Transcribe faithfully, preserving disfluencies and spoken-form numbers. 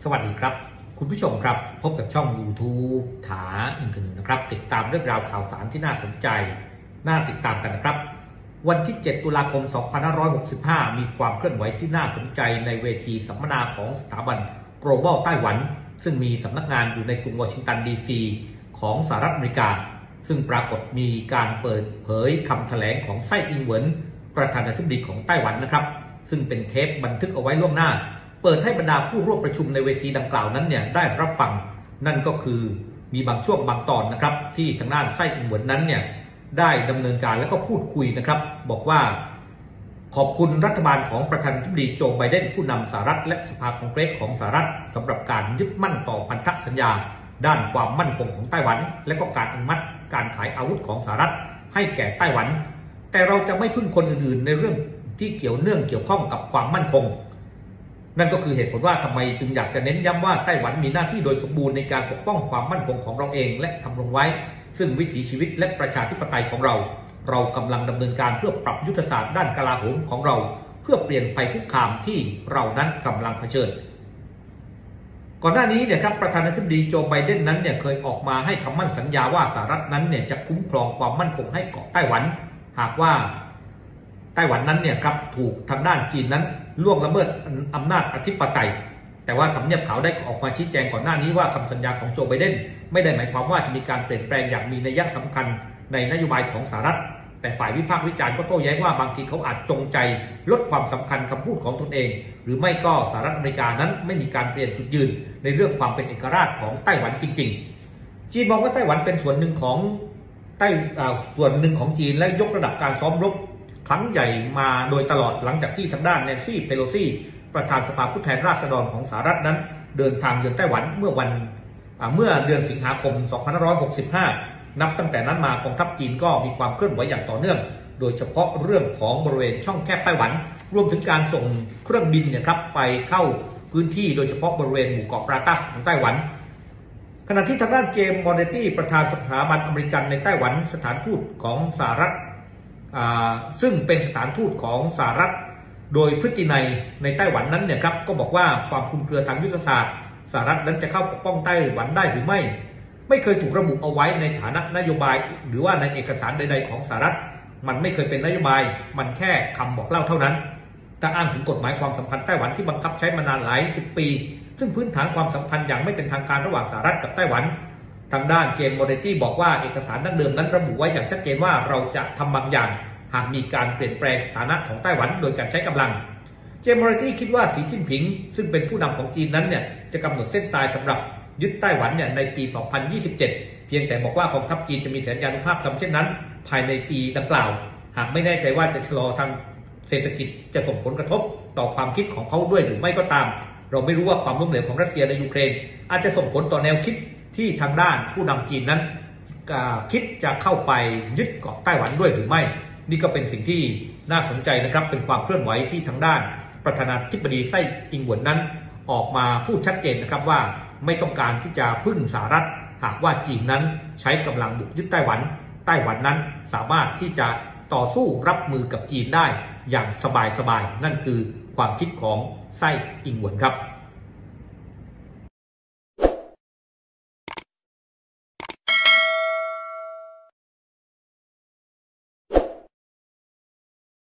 วัสดีครับคุณผู้ชมครับพบกับช่อง YouTube ถาอินทนึงนะครับติดตามเรื่องราวข่าวสารที่น่าสนใจน่าติดตามกันนะครับวันที่เจ็ดตุลาคมสองพันห้าร้อยหกสิบห้ามีความเคลื่อนไหวที่น่าสนใจในเวทีสัมมนาของสถาบัน Global ไต้หวันซึ่งมีสำนักงานอยู่ในกรุงวอชิงตันดีซีของสหรัฐอเมริกาซึ่งปรากฏมีการเปิดเผยคำแถลงของไส้อิงเหวินประธานาธิบดีของไต้หวันนะครับซึ่งเป็นเทปบันทึกเอาไว้ล่วงหน้าเปิดให้บรรดาผู้ร่วมประชุมในเวทีดังกล่าวนั้นเนี่ยได้รับฟังนั่นก็คือมีบางช่วงบางตอนนะครับที่ทางด้านไส้อิงเหวินนั้นเนี่ยได้ดำเนินการและก็พูดคุยนะครับบอกว่าขอบคุณรัฐบาลของประธานาธิบดีโจไบเดนผู้นำสหรัฐและสภาคองเกรสของสหรัฐสำหรับการยึดมั่นต่อพันธสัญญาด้านความมั่นคงของไต้หวันและก็การอนุมัติการขายอาวุธของสหรัฐให้แก่ไต้หวันแต่เราจะไม่พึ่งคนอื่นๆในเรื่องที่เกี่ยวเนื่องเกี่ยวข้องกับความมั่นคงนั่นก็คือเหตุผลว่าทำไมจึงอยากจะเน้นย้ำว่าไต้หวันมีหน้าที่โดยสมบูรณ์ในการปกป้องความมั่นคงของเราเองและทำลงไว้ซึ่งวิถีชีวิตและประชาธิปไตยของเราเรากำลังดำเนินการเพื่อปรับยุทธศาสตร์ด้านกลาโหมของเราเพื่อเปลี่ยนภัยคุกคามที่เรานั้นกำลังเผชิญก่อนหน้านี้เนี่ยครับประธานาธิบดีโจไบเดนนั้นเนี่ยเคยออกมาให้คำมั่นสัญญาว่าสหรัฐนั้นเนี่ยจะคุ้มครองความมั่นคงให้เกาะไต้หวันหากว่าไต้หวันนั้นเนี่ยครับถูกทางด้านจีนนั้นล่วงละเมิดอำนาจอธิปไตยแต่ว่าทำเนียบขาวได้ออกมาชี้แจงก่อนหน้านี้ว่าคำสัญญาของโจไบเดนไม่ได้หมายความว่าจะมีการเปลี่ยนแปลงอย่างมีนัยสำคัญในนโยบายของสหรัฐแต่ฝ่ายวิพากษ์วิจารณ์ก็โต้แย้งว่าบางทีเขาอาจจงใจลดความสำคัญคำพูดของตนเองหรือไม่ก็สหรัฐอเมริกานั้นไม่มีการเปลี่ยนจุดยืนในเรื่องความเป็นเอกราชของไต้หวันจริงๆจีนมองว่าไต้หวันเป็นส่วนหนึ่งของไต้ส่วนหนึ่งของจีนและยกระดับการซ้อมรบครั้งใหญ่มาโดยตลอดหลังจากที่ทางด้านแนนซี่เพโลซีประธานสภาผู้แทนราษฎรของสหรัฐนั้นเดินทางเยือนไต้หวันเมื่อวันเมื่อเดือนสิงหาคมสองพันห้าร้อยหกสิบห้านับตั้งแต่นั้นมากองทัพจีนก็มีความเคลื่อนไหวอย่างต่อเนื่องโดยเฉพาะเรื่องของบริเวณช่องแคบไต้หวันรวมถึงการส่งเครื่องบินเนี่ยครับไปเข้าพื้นที่โดยเฉพาะบริเวณหมู่เกาะปราตักของไต้หวันขณะที่ทางด้านเจมส์มอร์เนตี้ประธานสถาบันอเมริกันในไต้หวันสถานทูตของสหรัฐซึ่งเป็นสถานทูตของสหรัฐโดยพฤตินัยในไต้หวันนั้นเนี่ยครับก็บอกว่าความคลุมเครือทางยุทธศาสตร์สหรัฐนั้นจะเข้าปกป้องไต้หวันได้หรือไม่ไม่เคยถูกระบุเอาไว้ในฐานะนโยบายหรือว่าในเอกสารใดๆของสหรัฐมันไม่เคยเป็นนโยบายมันแค่คำบอกเล่าเท่านั้นถ้าอ้างถึงกฎหมายความสัมพันธ์ไต้หวันที่บังคับใช้มานานหลายสิบปีซึ่งพื้นฐานความสัมพันธ์อย่างไม่เป็นทางการระหว่างสหรัฐกับไต้หวันทางด้านเจมส์มอร์เนตี้บอกว่าเอกสารดั้งเดิมนั้นระบุไว้อย่างชัดเจนว่าเราจะทำบางอย่างหากมีการเปลี่ยนแปลงสถานะของไต้หวันโดยการใช้กำลังเจมส์มอร์เนตี้คิดว่าสีจิ้นผิงซึ่งเป็นผู้นำของจีนนั้นเนี่ยจะกำหนดเส้นตายสำหรับยึดไต้หวันเนี่ยในปี สองพันยี่สิบเจ็ด เพียงแต่บอกว่ากองทัพจีนจะมีสัญญานุภาพทำเช่นนั้นภายในปีดังกล่าวหากไม่แน่ใจว่าจะชะลอทางเศรษฐกิจจะส่งผลกระทบต่อความคิดของเขาด้วยหรือไม่ก็ตามเราไม่รู้ว่าความล้มเหลวของรัสเซียในยูเครนอาจจะส่งผลต่อแนวคิดที่ทางด้านผู้นำจีนนั้นคิดจะเข้าไปยึดเกาะไต้หวันด้วยหรือไม่นี่ก็เป็นสิ่งที่น่าสนใจนะครับเป็นความเคลื่อนไหวที่ทางด้านประธานาธิบดีไส้อิงเหวินนั้นออกมาพูดชัดเจนนะครับว่าไม่ต้องการที่จะพึ่งสหรัฐหากว่าจีนนั้นใช้กำลังบุกยึดไต้หวันไต้หวันนั้นสามารถที่จะต่อสู้รับมือกับจีนได้อย่างสบายๆนั่นคือความคิดของไส้อิงเหวินครับ